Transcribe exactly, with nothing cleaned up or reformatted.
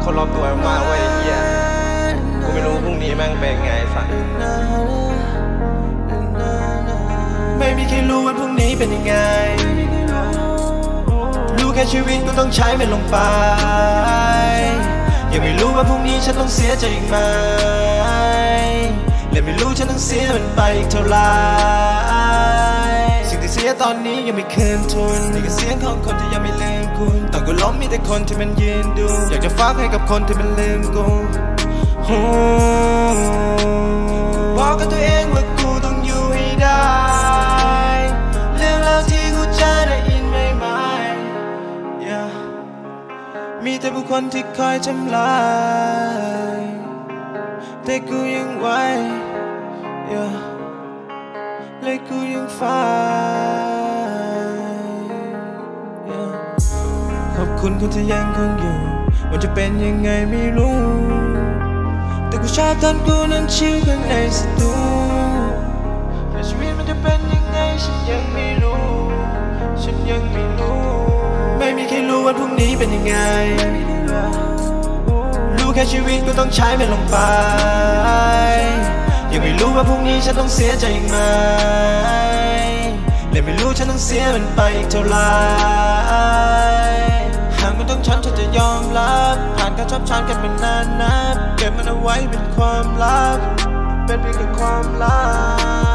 คนรอบตัวมากเว้ยไอ้เหี้ยกูไม่รู้พรุ่งนี้แม่งเป็นไงสัตว์ไม่มีใครรู้ว่าพรุ่งนี้เป็นยังไงรู้แค่ชีวิตกูต้องใช้มันลงไปยังไม่รู้ว่าพรุ่งนี้ฉันต้องเสียใจอีกไหมและไม่รู้ฉันต้องเสียมันไปอีกเท่าไรสิ่งที่เสียตอนนี้ยังไม่คืนทุนนี่ก็เสียงของคนที่ยังไม่ลืมคุณตอนกูล้มมีแต่คนที่มันยืนดูอยากจะฝากให้กับคนที่มันลืมกูบอกกับตัวเองว่ากูต้องอยู่ให้ได้เรื่องราวที่กูจะได้ยินไม่ไหม yeah. มีแต่บุคคลที่คอยทำลายแต่กูยังไหว yeah. และกูยังฝัน yeah. ขอบคุณคนที่ยังคงอยู่มันจะเป็นยังไงไม่รู้แต่กูชอบตอนกูนั้นชิลข้างในสตูแต่ชีวิตมันจะเป็นยังไงฉันยังไม่รู้ฉันยังไม่รู้ไม่มีใครรู้ว่าพรุ่งนี้เป็นยังไงรู้แค่ชีวิตกูต้องใช้มันลงไปยังไม่รู้ว่าพรุ่งนี้ฉันต้องเสียใจอีกไหมและไม่รู้ฉันต้องเสียมันไปอีกเท่าไรหากมันต้องฉันฉันจะยอมรับผ่านการชอบชันกันเป็นนานนับเก็บมันเอาไว้เป็นความลับเป็นเพียงแค่ความลับ